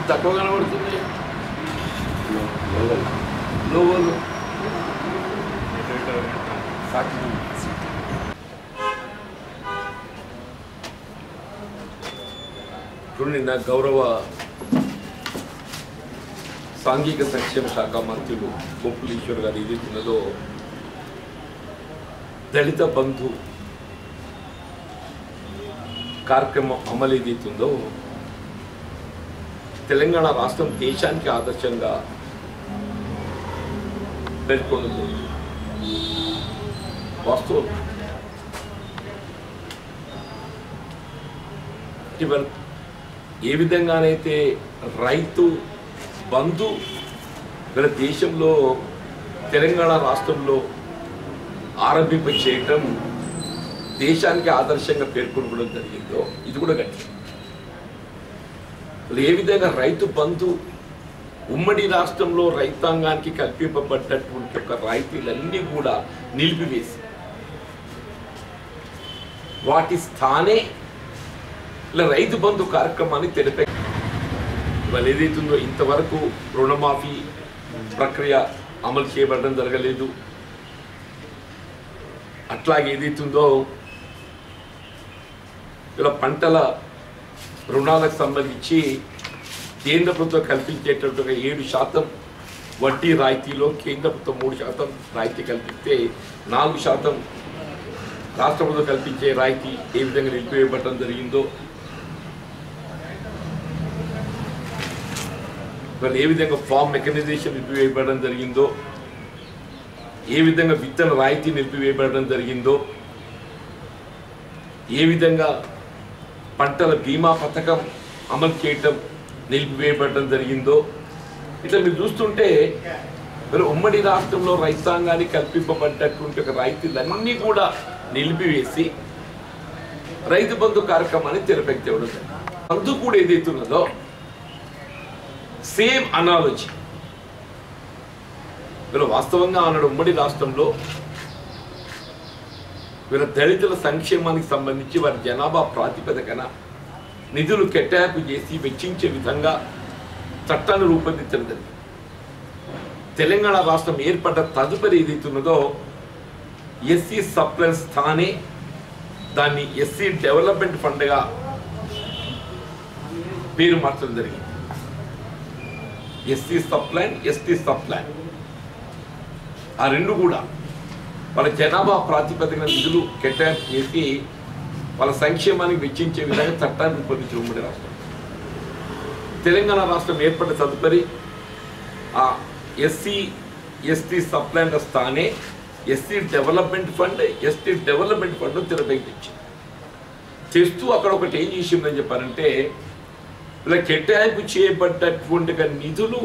తక్కువ కనబడుతుంది లోగోలు ఇప్పుడు నిన్న గౌరవ సాంఘిక సంక్షేమ శాఖ మంత్రులు గోకులీశ్వర్ గారు ఏదైతున్నదో దళిత బంధు కార్యక్రమం అమలు ఏదైతుందో తెలంగాణ రాష్ట్రం దేశానికి ఆదర్శంగా పేర్కొంది. వాస్తవం ఏ విధంగానైతే రైతు బంధు మన దేశంలో తెలంగాణ రాష్ట్రంలో ఆరంభింప చేయటం దేశానికి ఆదర్శంగా పేర్కొనడం జరిగిందో ఇది కూడా గట్టి. ఏ విధంగా రైతు బంధు ఉమ్మడి రాష్ట్రంలో రైతాంగానికి కల్పింపబడ్డటువంటి ఒక రాయితీలన్నీ కూడా నిలిపివేసి వాటి స్థానే ఇలా రైతు బంధు కార్యక్రమాన్ని తెలిపే ఇవాళ ఏదైతుందో ఇంతవరకు రుణమాఫీ ప్రక్రియ అమలు చేయబడడం జరగలేదు. అట్లాగే ఏదైతుందో ఇలా పంటల రుణాలకు సంబంధించి కేంద్ర ప్రభుత్వం కల్పించేటట్టుగా 7% వడ్డీ రాయితీలో కేంద్ర ప్రభుత్వం 3% రాయితీ కల్పిస్తే 4% రాష్ట్ర ప్రభుత్వం కల్పించే రాయితీ ఏ విధంగా నిలిపివేయబడటం జరిగిందో, ఏ విధంగా ఫార్మ్ మెకనైజేషన్ నిలిపివేయబడడం జరిగిందో, ఏ విధంగా విత్తన రాయితీ నిలిపివేయబడడం జరిగిందో, ఏ విధంగా పంటల బీమా పథకం అమలు చేయటం నిలిపివేయబడడం జరిగిందో, ఇట్లా మీరు చూస్తుంటే మరి ఉమ్మడి రాష్ట్రంలో రైతాంగానికి కల్పింపబడ్డటువంటి ఒక రైతులన్నీ కూడా నిలిపివేసి రైతు బంధు కార్యక్రమాన్ని తెరపెట్టేవాడు. బంధు కూడా ఏదైతున్నదో సేమ్ అనాలజీ వీళ్ళు వాస్తవంగా ఆనాడు ఉమ్మడి రాష్ట్రంలో వీళ్ళ దళితుల సంక్షేమానికి సంబంధించి వారి జనాభా ప్రాతిపదికన నిధులు కేటాయింపు చేసి వెచ్చించే విధంగా చట్టాన్ని రూపొందించడం జరిగింది. తెలంగాణ రాష్ట్రం ఏర్పడ్డ తదుపరి ఏదైతున్నదో ఎస్సీ సప్లైన్ స్థానే దాన్ని ఎస్సీ డెవలప్మెంట్ ఫండ్గా పేరు మార్చడం జరిగింది. ఎస్సీ సప్లైన్, ఎస్టీ సప్లైన్ ఆ రెండు కూడా వాళ్ళ జనాభా ప్రాతిపదికన నిధులు కేటాయింపు చేసి వాళ్ళ సంక్షేమానికి వెచ్చించే విధంగా చట్టాన్ని రూపొందించిన ఉమ్మడి రాష్ట్రం. తెలంగాణ రాష్ట్రం ఏర్పడిన తదుపరి ఆ ఎస్సీ ఎస్టీ సప్లైన్ స్థానే SC development fund, ST development fund తెరపైకిచ్చింది. చేస్తూ అక్కడ ఒకటి ఏం చేసిందని చెప్పారంటే ఇలా కేటాయింపు చేయబడ్డటువంటి నిధులు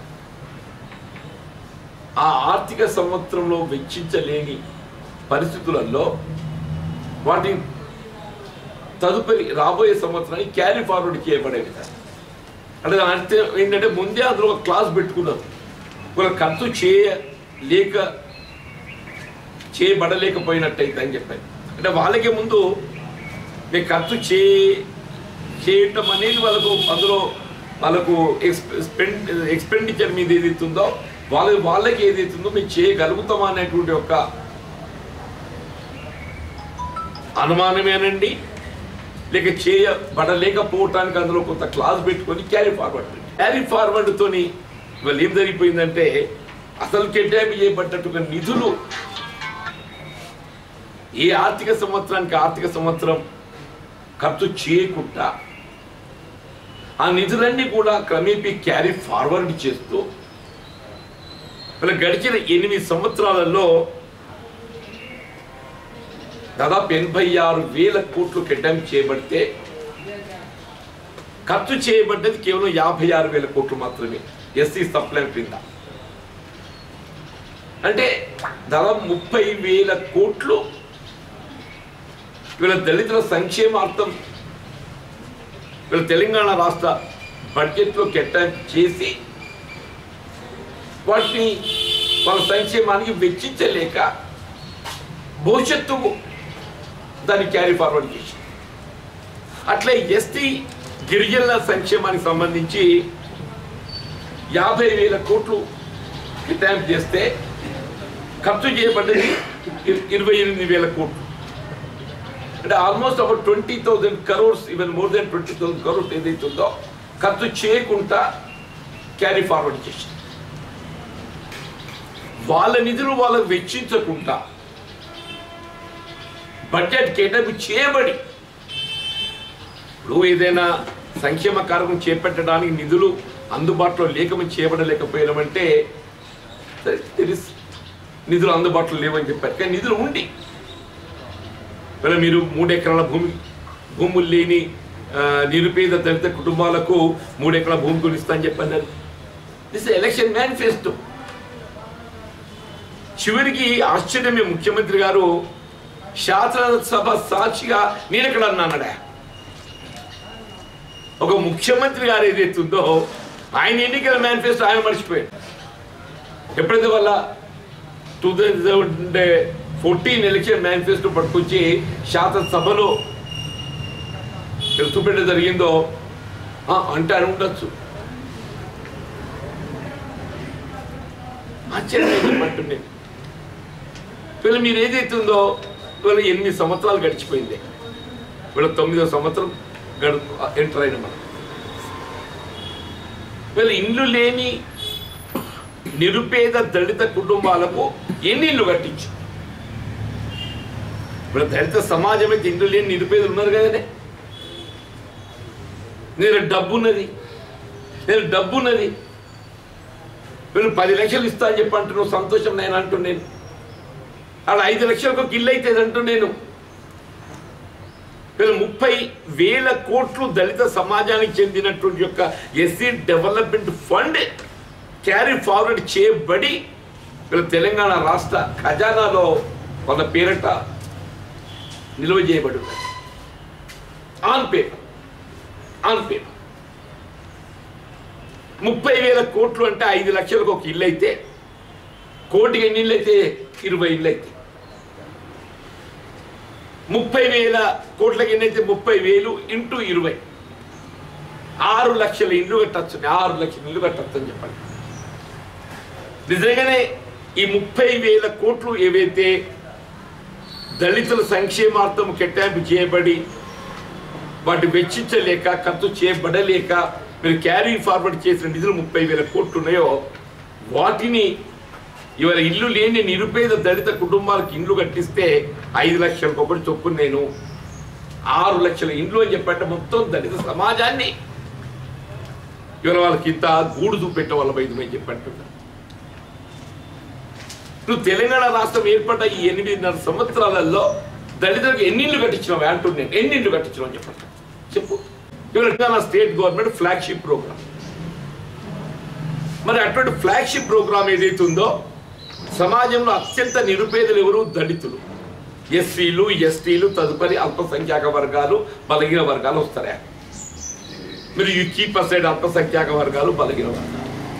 ఆ ఆర్థిక సంవత్సరంలో వెచ్చించలేని పరిస్థితులలో వాటిని తదుపరి రాబోయే సంవత్సరానికి క్యారీ ఫార్వర్డ్ చేయబడే విధంగా అంటే అంటే ఏంటంటే ముందే అందులో ఒక క్లాస్ పెట్టుకున్నారు. ఒక ఖర్చు చేయబడలేకపోయినట్టయితే అని చెప్పారు. అంటే వాళ్ళకే ముందు మీకు ఖర్చు చేయటం అనేది అందులో వాళ్ళకు ఎక్స్పెండిచర్ మీద ఏదైతుందో వాళ్ళకి ఏదైతుందో మేము చేయగలుగుతామా అనేటువంటి ఒక అనుమానమేనండి, లేక చేయబడలేకపోవటానికి అందులో కొంత క్లాస్ పెట్టుకొని క్యారీ ఫార్వర్డ్తోని ఇవాళ ఏం జరిగిపోయిందంటే అసలు కేటాయింపు చేయబడ్డట్టుగా నిధులు ఏ ఆర్థిక సంవత్సరం ఖర్చు చేయకుండా ఆ నిధులన్నీ కూడా క్రమేపీ క్యారీ ఫార్వర్డ్ చేస్తూ గడిచిన 8 సంవత్సరాలలో దాదాపు 86,000 కోట్లు కేటాయింపు చేయబడితే ఖర్చు చేయబడ్డది కేవలం 56,000 కోట్లు మాత్రమే ఎస్సీ సప్లైన్ క్రింద. అంటే దాదాపు 30,000 కోట్లు వీళ్ళ దళితుల సంక్షేమార్థం వీళ్ళ తెలంగాణ రాష్ట్ర బడ్జెట్లో కేటాయింపు చేసి వాటిని వాళ్ళ సంక్షేమానికి వెచ్చించలేక భవిష్యత్తుకు దాన్ని క్యారీ ఫార్వర్డ్ చేసి అట్లే ఎస్టీ గిరిజనుల సంక్షేమానికి సంబంధించి 50,000 కోట్లు కేటాయింపు చేస్తే ఖర్చు చేయబడ్డది 28,000 కోట్లు. అంటే almost about 20,000 crores, even more than 20,000 crores ఏదైతే ఉందో ఖర్చు చేయకుండా క్యారీ ఫార్వర్డ్ చేసి వాళ్ళ నిధులు వాళ్ళకు వెచ్చించకుండా బడ్జెట్ కేటాయింపు చేయబడి, ఇప్పుడు ఏదైనా సంక్షేమ కార్యక్రమం చేపట్టడానికి నిధులు అందుబాటులో చేయబడలేకపోయినామంటే నిధులు అందుబాటులో లేవని చెప్పారు. కానీ నిధులు ఉండి మరి మీరు 3 ఎకరాల భూములు లేని నిరుపేద దళిత కుటుంబాలకు 3 ఎకరాల భూమి కొనిస్తా అని చెప్పన్నారు. This election manifesto. చివరికి ఆశ్చర్యమే, ముఖ్యమంత్రి గారు శాసనసభ సాక్షిగా నేను ఎక్కడ అన్నాడా, ఒక ముఖ్యమంత్రి గారు ఏదైతుందో ఆయన ఎన్నికల మేనిఫెస్టో ఆయన మర్చిపోయాడు. ఎప్పుడైతే వాళ్ళ 2014 ఎలక్షన్ మేనిఫెస్టో పట్టుకొచ్చి శాసనసభలో చూపెట్టడం జరిగిందో అంటే అని ఉండొచ్చు. ఆశ్చర్యమంటుండే వీళ్ళు మీరు ఏదైతుందో వీళ్ళు 8 సంవత్సరాలు గడిచిపోయింది, వీళ్ళ 9వ సంవత్సరం ఎంటర్ అయిన మనం. వీళ్ళు ఇండ్లు లేని నిరుపేద దళిత కుటుంబాలకు ఎన్ని ఇళ్ళు కట్టించు. ఇప్పుడు దళిత సమాజం అయితే ఇండ్లు లేని నిరుపేదలు ఉన్నారు కదనే. నేను డబ్బున్నది వీళ్ళు 10 లక్షలు ఇస్తా అని చెప్పి అంటున్నావు, సంతోషం నేను అంటున్నాను. అలా 5 లక్షలకు ఒక ఇల్లు అవుతుంది అంటున్నాను. వీళ్ళు 30,000 కోట్లు దళిత సమాజానికి చెందినటువంటి యొక్క SC development fund carry forward చేయబడి వీళ్ళు తెలంగాణ రాష్ట్ర ఖజానాలో వాళ్ళ పేరట నిల్వ చేయబడి ఉన్నది. ఆన్ పేపర్ 30,000 కోట్లు అంటే 5 లక్షలకు ఒక ఇల్లు అయితే, కోటికి ఎన్ని ఇళ్ళు అయితే 20 ఇళ్ళు అయితే, 30,000 కోట్లకి ఎన్నైతే 30,000 ఇంటూ 20 6 లక్షల ఇల్లు కట్టచ్చు. 6 లక్షల ఇల్లు కట్టచ్చు అని చెప్పండి. నిజంగానే ఈ 30,000 కోట్లు ఏవైతే దళితుల సంక్షేమార్థం కేటాయింపు చేయబడి వాటి వెచ్చించలేక ఖర్చు చేయబడలేక మీరు క్యారీ ఫార్వర్డ్ చేసిన నిధులు 30,000 కోట్లు ఉన్నాయో వాటిని ఇవాళ ఇల్లు లేని నిరుపేద దళిత కుటుంబాలకు ఇండ్లు కట్టిస్తే 5 లక్షలకు ఒకటి చొప్పున నేను 6 లక్షల ఇండ్లు అని చెప్పంటే మొత్తం దళిత సమాజాన్ని ఇవాళ వాళ్ళకి ఇంత గూడు చూపెట్ట వాళ్ళ వైద్యమని చెప్పంటున్నా. నువ్వు తెలంగాణ రాష్ట్రం ఏర్పడ్డ ఈ 8.5 సంవత్సరాలలో దళితులకు ఎన్ని ఇళ్ళు కట్టించినావు అంటున్నాను. ఎన్ని ఇళ్ళు కట్టించినావు అని చెప్పండి, చెప్పు. ఇవాళ స్టేట్ గవర్నమెంట్ ఫ్లాగ్షిప్ ప్రోగ్రామ్, మరి అటువంటి ఫ్లాగ్షిప్ ప్రోగ్రామ్ ఏదైతే ఉందో సమాజంలో అత్యంత నిరుపేదలు ఎవరు? దళితులు, ఎస్సీలు, ఎస్టీలు, తదుపరి అల్పసంఖ్యాక వర్గాలు, బలహీన వర్గాలు వస్తారా. మీరు యూ కీప్ అసైడ్ అల్పసంఖ్యాక వర్గాలు, బలహీన వర్గాలు.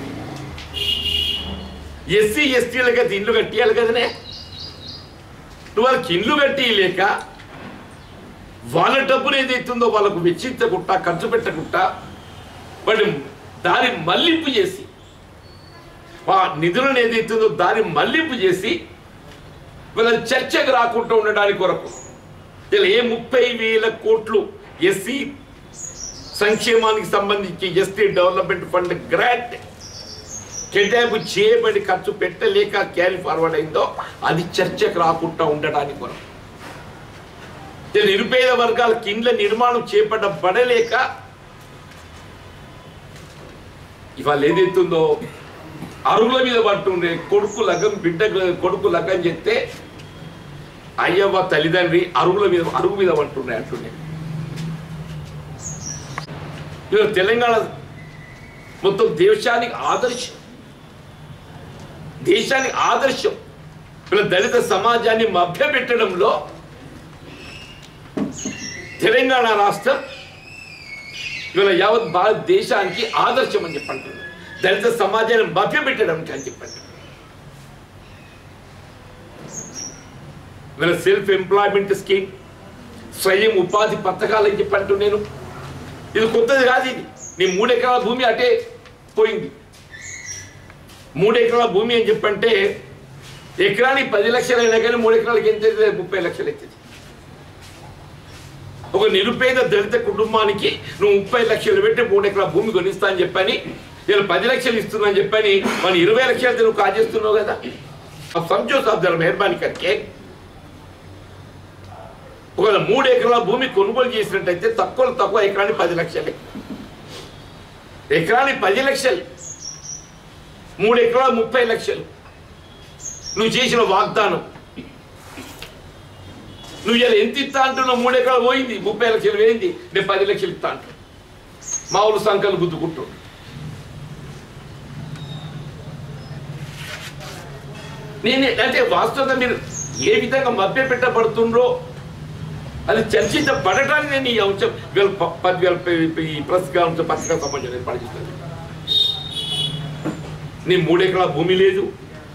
ఎస్సీ ఎస్టీలకి అయితే ఇండ్లు కట్టియాలి కదనే. నువ్వు వాళ్ళకి ఇండ్లు కట్టియలేక వాళ్ళ డబ్బులు ఏదైతుందో వాళ్ళకు వెచ్చించకుండా ఖర్చు పెట్టకుండా వాటి దారి మళ్లింపు చేసి నిధులను ఏదైతుందో దారి మళ్లింపు చేసి వీళ్ళని చర్చకు రాకుండా ఉండడానికి కొరకు ఇలా ఏ 30,000 కోట్లు ఎస్సీ సంక్షేమానికి సంబంధించి ఎస్టీ డెవలప్మెంట్ ఫండ్ గ్రాంట్ కేటాయింపు చేయబడి ఖర్చు పెట్టలేక క్యారీ ఫార్వర్డ్ అయిందో అది చర్చకు రాకుండా ఉండడానికి కొరకు నిరుపేద వర్గాల ఇండ్ల నిర్మాణం చేపట్టబడలేక ఇవాళ ఏదైతుందో అరుగుల మీద పట్టుండే కొడుకు లగ్గం, బిడ్డ కొడుకు లగ్గం చెప్తే అయ్యవ్వ తల్లిదండ్రి అరుగు మీద పట్టుండే అంటుండే. ఇవాళ తెలంగాణ మొత్తం దేశానికి ఆదర్శం ఇలా దళిత సమాజాన్ని మభ్యపెట్టడంలో తెలంగాణ రాష్ట్రం ఇవాళ యావత్ భారతదేశానికి ఆదర్శం అని చెప్పంటున్నారు. దళిత సమాజాన్ని మభ్యపెట్టడానికి అని చెప్పండి. ఇవాళ సెల్ఫ్ ఎంప్లాయ్మెంట్ స్కీమ్, స్వయం ఉపాధి పథకాలు అని చెప్పంటూ నేను ఇది కొత్తది కాదు. ఇది నీ 3 ఎకరాల భూమి అటే పోయింది, 3 ఎకరాల భూమి అని చెప్పంటే ఎకరానికి 10 లక్షలు అయినా కానీ 3 ఎకరాలకి ఎంత అవుతుంది? 30 లక్షలు అవుతుంది. ఒక నిరుపేద దళిత కుటుంబానికి నువ్వు 30 లక్షలు పెట్టి 3 ఎకరాల భూమి కొనిస్తా అని చెప్పని ఇలా 10 లక్షలు ఇస్తున్నా అని చెప్పని మనం 20 లక్షలు నువ్వు కాజేస్తున్నావు కదా. समझो साहब जरा मेहरबानी करके ఒకవేళ 3 ఎకరాల భూమి కొనుగోలు చేసినట్టయితే తక్కువ ఎకరానికి 10 లక్షలే. ఎకరానికి 10 లక్షలు, 3 ఎకరాలు 30 లక్షలు. నువ్వు చేసిన వాగ్దానం నువ్వు ఇలా ఎంత ఇస్తా అంటున్నావు? 3 ఎకరాలు పోయింది, 30 లక్షలు పోయింది, నేను 10 లక్షలు ఇస్తా అంటున్నా. మామూలు సంఖ్యలు గుద్దుకుంటూ నేను అంటే వాస్తవంగా మీరు ఏ విధంగా మభ్య పెట్టబడుతుండ్రో అది చర్చించబడటానికి నేను ఈ అంశం 10,000 ఈ ప్రస్తుత అంశం పత్రికా సమాజం ఏర్పాటు చేస్తాను. నీ 3 ఎకరాల భూమి లేదు,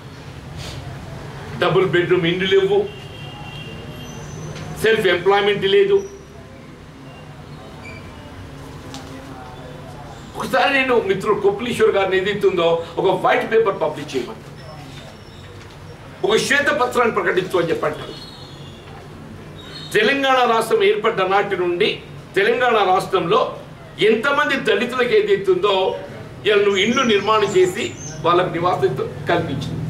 డబుల్ బెడ్రూమ్ ఇండ్లు లేవు, సెల్ఫ్ ఎంప్లాయ్మెంట్ లేదు. ఒకసారి నేను మిత్రుడు కొప్పులీశ్వర్ గారిని ఏదైతుందో ఒక వైట్ పేపర్ పబ్లిష్ చేయమంటాను, ఒక శ్వేతపత్రాన్ని ప్రకటించు అని చెప్పంటారు. తెలంగాణ రాష్ట్రం ఏర్పడ్డ నాటి నుండి తెలంగాణ రాష్ట్రంలో ఎంతమంది దళితులకు ఏదైతుందో ఇలా నువ్వు ఇండ్లు నిర్మాణం చేసి వాళ్ళకు నివాసం కల్పించింది.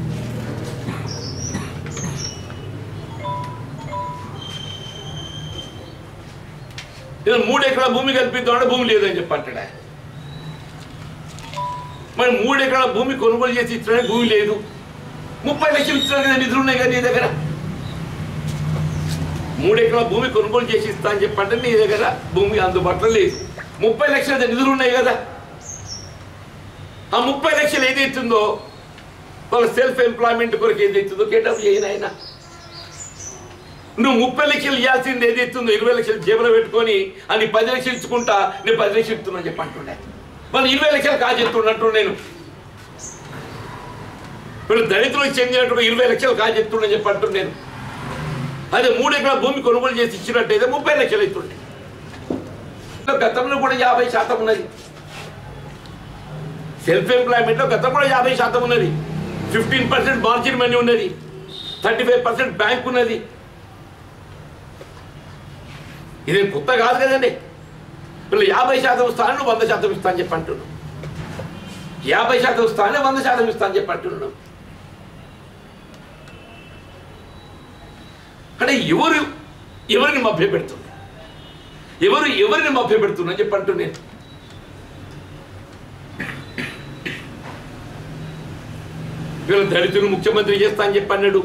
ఇలా 3 ఎకరాల భూమి కల్పిద్దామంటే భూమి లేదని చెప్పంటాడు. మరి 3 ఎకరాల భూమి కొనుగోలు చేసి ఇచ్చడానికి భూమి లేదు, 30 లక్షలు ఇచ్చినా కదా నిధులు ఉన్నాయి కదా నీ దగ్గర. 3 ఎకరాల భూమి కొనుగోలు చేసి ఇస్తా అని చెప్పంటే నీ దగ్గర భూమి అందుబాటులో లేదు, 30 లక్షల నిధులు ఉన్నాయి కదా. ఆ 30 లక్షలు ఏదైతుందో వాళ్ళ సెల్ఫ్ ఎంప్లాయ్మెంట్ కొరకు ఏదైతుందో కేటాపు చేయనైనా. నువ్వు 30 లక్షలు ఇవ్వాల్సింది ఏదైతుందో 20 లక్షలు జేబులో పెట్టుకొని అని 10 లక్షలు ఇచ్చుకుంటా నేను 10 లక్షలు ఇస్తున్నా చెప్పంటుండే. వాళ్ళు 20 లక్షలు కాజెత్తున్నట్టు నేను వీళ్ళు దళితులకు చెందినట్టుగా 20 లక్షలు కాజెత్తున్నా చెప్పంటు నేను. అదే 3 ఎకరాల భూమి కొనుగోలు చేసి ఇచ్చినట్టయితే 30 లక్షలు అవుతుండే. గతంలో కూడా 50% ఉన్నది. సెల్ఫ్ ఎంప్లాయ్మెంట్లో గతం కూడా 50% ఉన్నది, 15% మార్జిన్ మనీ ఉన్నది, 35% బ్యాంక్ ఉన్నది. ఇదే కొత్త కాదు కదండి. వీళ్ళు 50% స్థానం 100% ఇస్తా అని చెప్పంటున్నాను, 50% స్థానం 100% ఇస్తా అని చెప్పంటున్నాను. అంటే ఎవరిని మభ్య పెడుతున్నారు, ఎవరిని మభ్య పెడుతున్నా చెప్పంటు నేను. వీళ్ళ దళితులు ముఖ్యమంత్రి చేస్తా అని చెప్పన్నాడు.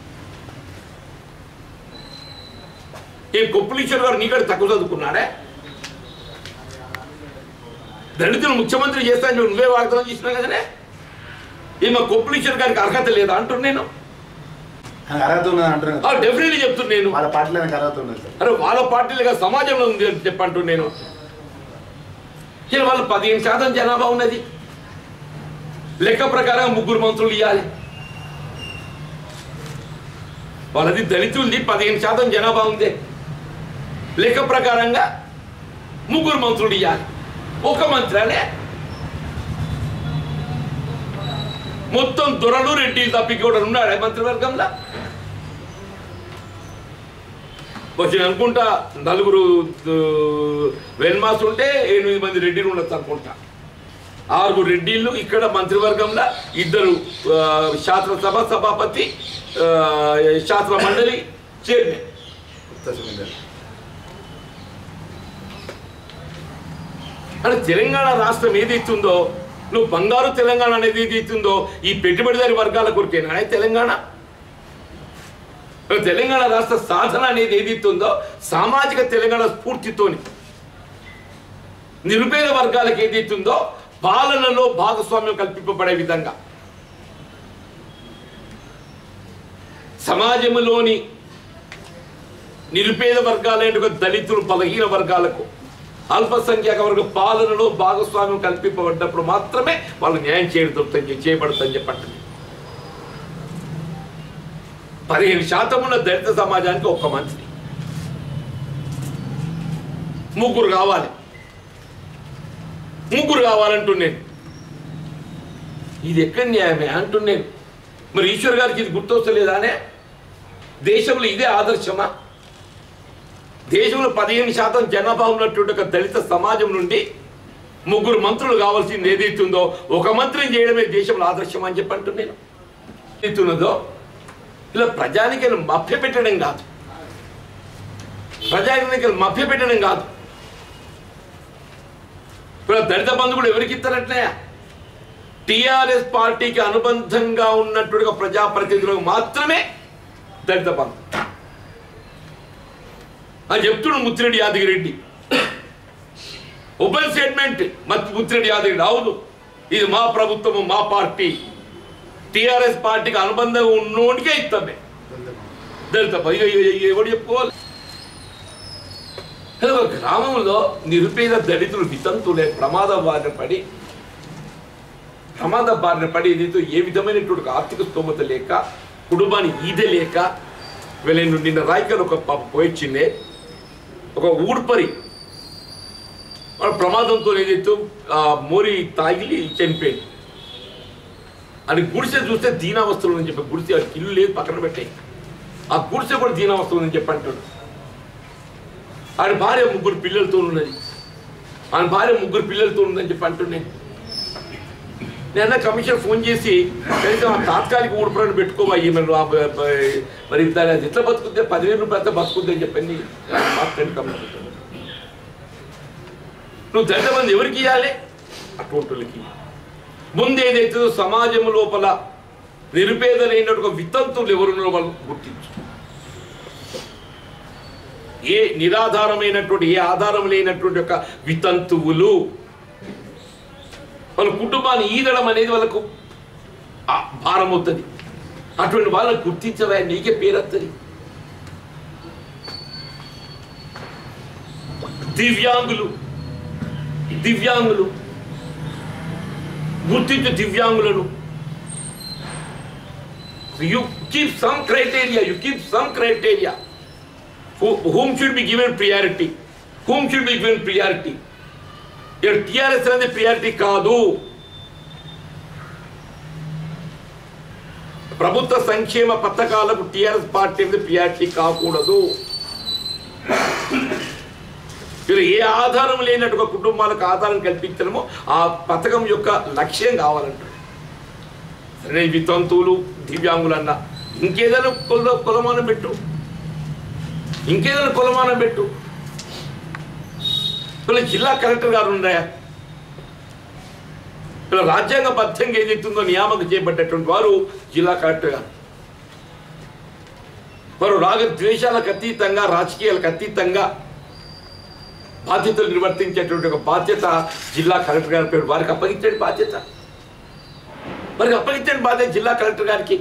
ఏం కొప్పులీశ్వర్ గారు నీకడ తక్కువ చదువుకున్నాడే? దళితులు ముఖ్యమంత్రి చేస్తా అని నువ్వే వాగ్దానం చేసినా కదనే. ఏమో కొప్పులీశ్వర్ గారికి అర్హత లేదా అంటున్నా నేను. డెఫినెట్లీ చెప్తున్నా నేను. అరే వాళ్ళ పార్టీలుగా సమాజంలో ఉంది అని చెప్పంటు నేను. వాళ్ళు 15% జనాభా ఉన్నది, లెక్క ప్రకారం 3 మంత్రులు ఇవ్వాలి. వాళ్ళది దళితులది 15% జనాభా ఉంది, లెక్క ప్రకారంగా 3 మంత్రులు ఇవ్వాలి. ఒక మంత్రాలే మొత్తం దొరలు రెడ్డిలు తప్పి కూడా ఉన్నాడు మంత్రివర్గంలో. వచ్చి అనుకుంటా 4 వెన్మాస్ ఉంటే 8 మంది రెడ్డిలు ఉండొచ్చు అనుకుంటా. 6 రెడ్డిళ్ళు ఇక్కడ మంత్రివర్గంలో, 2 శాసనసభ సభాపతి, శాసన మండలి చైర్మన్. అంటే తెలంగాణ రాష్ట్రం ఏదైతుందో నువ్వు బంగారు తెలంగాణ అనేది ఏదైతుందో ఈ పెట్టుబడిదారి వర్గాల కొరికేనా తెలంగాణ. తెలంగాణ రాష్ట్ర సాధన అనేది ఏదైతుందో సామాజిక తెలంగాణ స్ఫూర్తితోని నిరుపేద వర్గాలకు ఏదైతుందో పాలనలో భాగస్వామ్యం కల్పింపబడే విధంగా సమాజంలోని నిరుపేద వర్గాలైన దళితులు, బలహీన వర్గాలకు, అల్పసంఖ్యాక వర్గ పాలనలో భాగస్వామ్యం కల్పింపబడ్డప్పుడు మాత్రమే వాళ్ళు న్యాయం చేయబడుతుందని చెప్పండి. 15% ఉన్న దళిత సమాజానికి 1 మంత్రి, 3 కావాలి, 3 కావాలంటూ నేను. ఇది ఎక్కడ న్యాయమే అంటున్నాను. మరి ఈశ్వర్ గారికి ఇది గుర్తొస్తలేదానే? దేశంలో ఇదే ఆదర్శమా? దేశంలో 15% జనాభా ఉన్నటువంటి ఒక దళిత సమాజం నుండి 3 మంత్రులు కావాల్సింది ఏదైతుందో ఒక మంత్రిని చేయడమే దేశంలో ఆదర్శం అని చెప్పి అంటున్నాను. ఏదైతున్నదో ఇలా ప్రజానికలు మభ్యపెట్టడం కాదు, ప్రజానికలు మభ్యపెట్టడం కాదు. ఇప్పుడు దళిత బంధు కూడా ఎవరికి ఇస్తారట్లే? టిఆర్ఎస్ పార్టీకి అనుబంధంగా ఉన్నట్టుగా ప్రజాప్రతినిధులకు మాత్రమే దళిత బంధు అని చెప్తున్నాడు ముత్తిరెడ్డి యాదగిరెడ్డి. Open statement Muthireddy Yadagiri Reddy. అవును, ఇది మా ప్రభుత్వము, మా పార్టీ, టిఆర్ఎస్ పార్టీకి అనుబంధంగా ఉన్నోనికే ఇస్తామే దళిత బంధు. ఎవరు చెప్పుకోవాలి? గ్రామంలో నిరుపేద దళితులు వితంతులే ప్రమాద బారిన పడి దీంతో ఏ విధమైనటువంటి ఆర్థిక స్తోమత లేక, కుటుంబాన్ని ఈదే లేక వీళ్ళను నిన్న రాయకల్ ఒక పాప పోయిచ్చిందే, ఒక ఊడ్పరి వాళ్ళ ప్రమాదంతో ఏదైతే మోరి తాగిలి చనిపోయింది. అని గుడిసె చూస్తే దీనావస్థలు అని చెప్పి, గుడిసె వాడికి ఇల్లు లేదు పక్కన పెట్టాయి, ఆ గుడిసె కూడా దీనావస్థలు అని చెప్పి అంటాడు. ఆడి భార్య 3 పిల్లలతో ఉన్నది, ఆయన భార్య 3 పిల్లలతో ఉందని చెప్పి అంటున్నాను. నేను కమిషన్ ఫోన్ చేసి కనీసం ఆ తాత్కాలిక ఊడిపడిని పెట్టుకోవాలి మరి దాని అది ఎట్లా బతుకుద్ది, 10,000 రూపాయలతో బతుకుద్ది అని చెప్పండి మాట్లాడి. నువ్వు దళిత బంధు ఎవరికి ఇవ్వాలి? అటువంటి వాళ్ళకి. ముందు ఏదైతుందో సమాజం లోపల నిరుపేదలైనటువంటి వితంతువులు ఎవరున్నారో వాళ్ళు గుర్తించు. ఏ నిరాధారమైనటువంటి, ఏ ఆధారం లేనటువంటి ఒక వితంతువులు వాళ్ళ కుటుంబాన్ని ఈదడం అనేది వాళ్ళకు భారం అవుతుంది. అటువంటి వాళ్ళని గుర్తించవా, నీకే పేరు వస్తుంది. దివ్యాంగులు గుర్తించు. దివ్యాంగులను you keep some criteria whom should be given priority. TRS అనేది ప్రియారిటీ కాదు. ప్రభుత్వ సంక్షేమ పథకాలకు టిఆర్ఎస్ పార్టీ అనేది ప్రియారిటీ కాకూడదు. ఏ ఆధారం లేనట్టుగా కుటుంబాలకు ఆధారం కల్పించడమో ఆ పథకం యొక్క లక్ష్యం కావాలంటారు. సరే, వితంతువులు, దివ్యాంగులు అన్న ఇంకేదైనా కొలమానం పెట్టు. ఇలా జిల్లా కలెక్టర్ గారు ఉన్నాయా? ఇలా రాజ్యాంగబద్ధంగా ఏదైతుందో నియామకం చేపట్టేటువంటి వారు జిల్లా కలెక్టర్ గారు. వారు రాగద్వేషాలకు అతీతంగా, రాజకీయాలకు అతీతంగా బాధ్యతలు నిర్వర్తించేటువంటి ఒక బాధ్యత జిల్లా కలెక్టర్ గారి పేరు. వారికి అప్పగించండి బాధ్యత, జిల్లా కలెక్టర్ గారికి.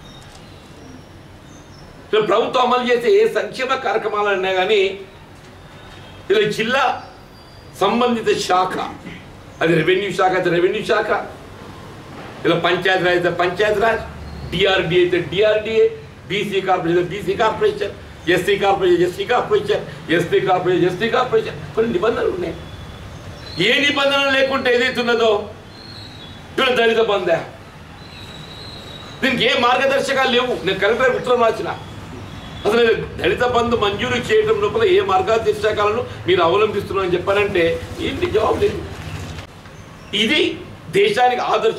ప్రభుత్వం అమలు చేసే ఏ సంక్షేమ కార్యక్రమాలన్నా కానీ ఇలా జిల్లా సంబంధిత శాఖ, అది రెవెన్యూ శాఖ, ఇలా పంచాయతీరాజ్, డిఆర్డీఏ అయితే DRDA, BC corporation, SC corporation, ST corporation కొన్ని నిబంధనలు ఉన్నాయి. ఏ నిబంధనలు లేకుంటే ఏదైతున్నదో ఇప్పుడు దళిత బంధు, దీనికి ఏ మార్గదర్శకాలు లేవు. నేను కలెక్టర్ ఉత్తరం రాసిన, అసలు దళిత బంధు మంజూరు చేయడం లోపల ఏ మార్గదర్శకాలను మీరు అవలంబిస్తున్నారని చెప్పారంటే ఏంటి జవాబు లేదు. ఇది దేశానికి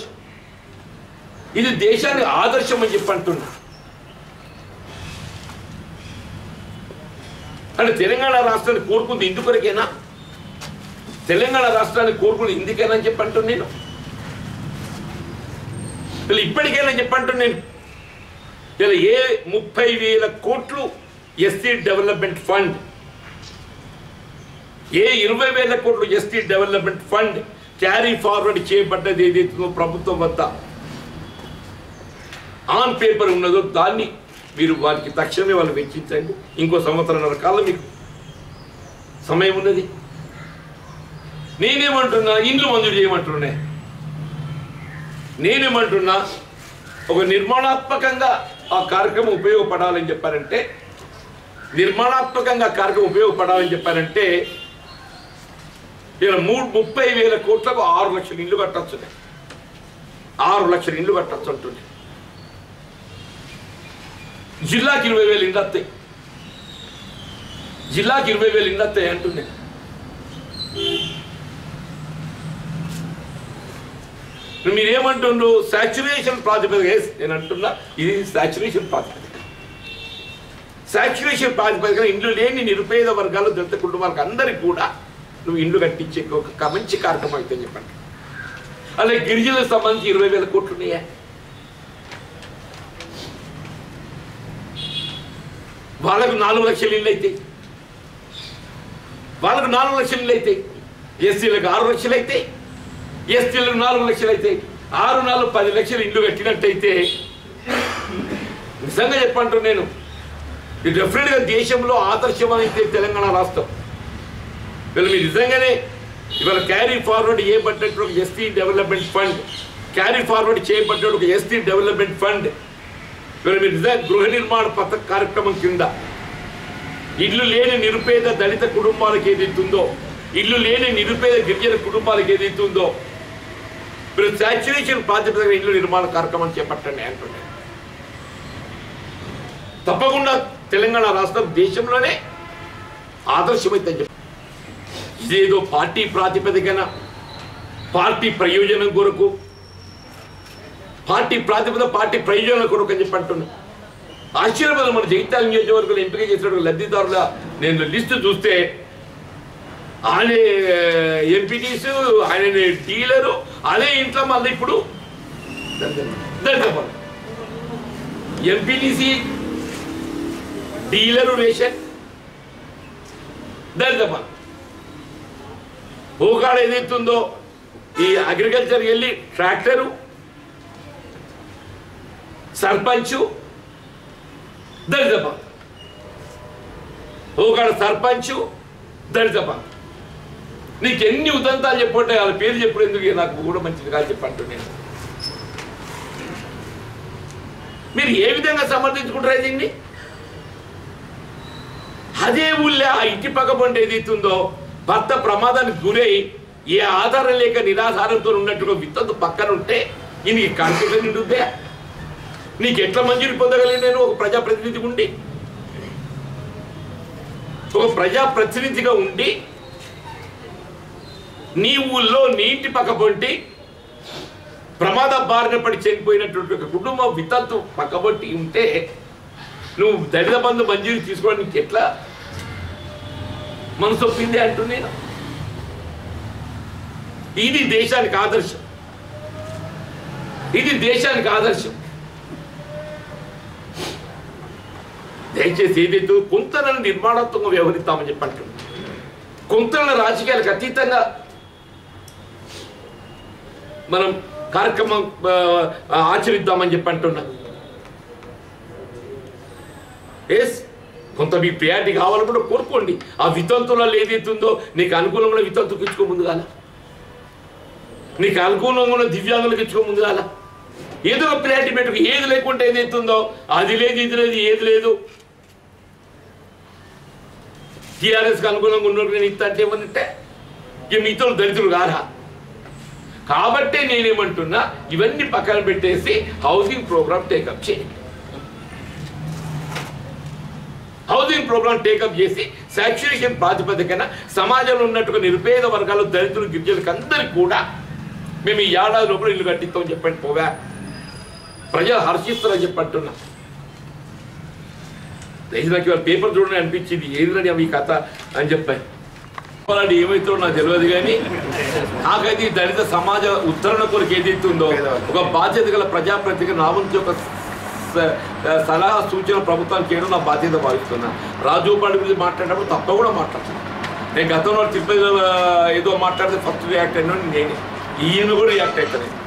ఆదర్శం అని చెప్పి అంటున్నా. అంటే తెలంగాణ రాష్ట్రాన్ని కోరుకుంది ఇందుకొరకేనా? ఇందుకేనా అని చెప్పి అంటున్నాను నేను. ఇప్పటికైనా చెప్పంటున్నాను. ఇలా ఏ 30,000 కోట్లు ఎస్సీ డెవలప్మెంట్ ఫండ్, ఏ 20,000 కోట్లు ST development fund carry forward చేయబడ్డది ఏదైతుందో ప్రభుత్వం వద్ద ఆన్ పేపర్ ఉన్నదో దాన్ని మీరు వారికి తక్షణమే వాళ్ళు వెచ్చించండి. ఇంకో 1.5 సంవత్సరాల కాలం మీకు సమయం ఉన్నది. నేనేమంటున్నా, ఇండ్లు మంజూరు చేయమంటున్నా. నేనేమంటున్నా, ఒక నిర్మాణాత్మకంగా ఆ కార్యక్రమం ఉపయోగపడాలని చెప్పారంటే, ఇలా 30,000 కోట్లకు 6 లక్షల ఇల్లు కట్టొచ్చు. 6 లక్షల ఇండ్లు కట్టచ్చు అంటుండే. జిల్లాకి 20,000 ఇండ్లు వస్తాయి, జిల్లాకి 20,000 ఇండ్లు వస్తాయి అంటుండే. మీరేమంటుండ్రు? సాచ్యురేషన్ ప్రాతిపదిక. నేను అంటున్నా ఇది సాచ్యురేషన్ ప్రాతిపదిక. సాచ్యురేషన్ ప్రాతిపదికన ఇండ్లు లేని నిరుపేద వర్గాలు, దళిత కుటుంబాలకు అందరికీ కూడా నువ్వు ఇండ్లు కట్టించే ఒక మంచి కార్యక్రమం అయితే చెప్పండి. అలాగే గిరిజనులకు సంబంధించి 20,000 కోట్లు ఉన్నాయా? వాళ్ళకు 4 లక్షల ఇళ్ళు అయితే, వాళ్ళకు 4 లక్షల ఇళ్ళు అయితే, ఎస్సీలకు 6 లక్షలు అయితే, ఎస్టీలకు 4 లక్షలు అయితే, 6 4 10 లక్షలు ఇండ్లు కట్టినట్టయితే నిజంగా చెప్పంటారు నేను, ఇది డెఫినెట్గా దేశంలో ఆదర్శమైతే తెలంగాణ రాష్ట్రం. వీళ్ళు మీరు నిజంగానే ఇవాళ క్యారీ ఫార్వర్డ్ చేయబడ్డట్టు ఒక ST development fund, carry forward చేయబడ్డట్టు ఒక ఎస్టీ డెవలప్మెంట్ ఫండ్, ఇవాళ మీరు నిజంగా గృహ నిర్మాణ పథక కార్యక్రమం కింద ఇల్లు లేని నిరుపేద దళిత కుటుంబాలకు ఏదైతుందో, ఇల్లు లేని నిరుపేద గిరిజన కుటుంబాలకు ఏదైతుందో మీరు సాచ్యురేషన్ ప్రాతిపదికన ఇల్లు నిర్మాణ కార్యక్రమం చేపట్టండి అంటున్నాను. తప్పకుండా తెలంగాణ రాష్ట్రం దేశంలోనే ఆదర్శమైతే చెప్పి, ఇదేదో పార్టీ ప్రాతిపదికన పార్టీ ప్రయోజనం కొరకు, పార్టీ ప్రాతిపదిక పార్టీ ప్రయోజనం కొరకు అని చెప్పి అంటున్నా. ఆశ్చర్యపదం, మన జగిత్యాల నియోజకవర్గంలో ఎంపిక చేసిన లబ్ధిదారుల నేను లిస్టు చూస్తే ఆయన ఎంపీటీసు, ఆయన డీలరు, అదే ఇంట్లో మళ్ళీ ఇప్పుడు ఎంపీటీసీ, డీలరు, రేషన్, దళితపాలు ఓకాడ ఏదైతుందో ఈ అగ్రికల్చర్కి వెళ్ళి ట్రాక్టరు, సర్పంచు, దళితపాలు ఓకాడ సర్పంచు, దళితపాలు. నీకు ఎన్ని ఉదంతాలు చెప్పంటే వాళ్ళ పేరు చెప్పుడు ఎందుకు నాకు కూడా మంచిది కాదు చెప్పంటున్నాను. మీరు ఏ విధంగా సమర్థించుకుంటారు దీన్ని? అదే ఊళ్ళో ఆ ఇంటి పక్క పంట ఏదైతుందో భర్త ప్రమాదానికి గురై ఏ ఆధారం లేక నిరాధారంతో ఉన్నట్టుగా విత్తు పక్కన ఉంటే నీకు కాన్ఫిడెన్స్ ఉంటుందే? నీకు ఎట్లా మంజూరు పొందగలిగి? నేను ఒక ప్రజాప్రతినిధి ఉండి, ఒక ప్రజాప్రతినిధిగా ఉండి నీ ఊళ్ళో నీ ఇంటి పక్క పొంటి ప్రమాద బారిన పడి చనిపోయినటువంటి ఒక కుటుంబం విత్తు పక్కబొట్టి ఉంటే నువ్వు దళిత బంధు మంజూరు తీసుకోవడానికి ఎట్లా మనసు ఒప్పింది అంటూ నేను. ఇది దేశానికి ఆదర్శం, ఇది దేశానికి ఆదర్శం. దయచేసి ఏదైతే కొంతలను నిర్మాణాత్మకంగా వ్యవహరిస్తామని చెప్పంటున్నాను, కొంతలను రాజకీయాలకు అతీతంగా మనం కార్యక్రమం ఆచరిద్దామని చెప్పంటున్నా. ఎస్, కొంత మీ ప్రియారిటీ కావాలనుకుంటే కోరుకోండి. ఆ వితంతులలో ఏదైతుందో నీకు అనుకూలంగా వితంతుకు ఇచ్చుకో ముందు కాల, నీకు అనుకూలంగా దివ్యాంగులకు ఇచ్చుకో ముందు కాల. ఏదో ఒక ప్రియారిటీ పెట్టుకు, ఏది లేకుంటే ఏదైతుందో అది లేదు, ఇది లేదు, ఏది లేదు. టీఆర్ఎస్కి అనుకూలంగా ఉన్నప్పుడు నేను ఇస్తా అంటే ఏమనంటే ఇక మీతో దళితులు కారా. కాబట్టి నేనేమంటున్నా, ఇవన్నీ పక్కన పెట్టేసి హౌసింగ్ ప్రోగ్రామ్ టేకప్ చేయండి. హౌసింగ్ ప్రోగ్రామ్ టేకప్ చేసి సాచ్యురేషన్ ప్రాతిపదికన సమాజంలో ఉన్నట్టుగా నిరుపేద వర్గాలు, దళితులు, గిరిజనులకు అందరికీ కూడా మేము ఈ ఏడాది లోపల ఇల్లు కట్టిస్తామని చెప్పండి. పోగా ప్రజలు హర్షిస్తారని చెప్పంటున్నా. నాకు ఇవాళ పేపర్ చూడని అనిపించింది, ఏదిరని అవి కథ అని చెప్పాను. అలాంటి ఏమైతుందో నాకు తెలియదు, కానీ నాకైతే ఈ దళిత సమాజ ఉత్తరణ కొరకు ఏదైతే ఉందో ఒక బాధ్యత గల ప్రజాప్రతినిధిగా నా వంతు ఒక సలహా సూచన ప్రభుత్వానికి చేయడం నా బాధ్యత భావిస్తున్నా. రాజుపాడి గురించి మాట్లాడినప్పుడు తప్పకుండా మాట్లాడుతున్నాను. నేను గతంలో తిరుపతి ఏదో మాట్లాడితే ఫస్ట్ రియాక్ట్ అయినా నేనే, ఈయన కూడా రియాక్ట్ అవుతాను.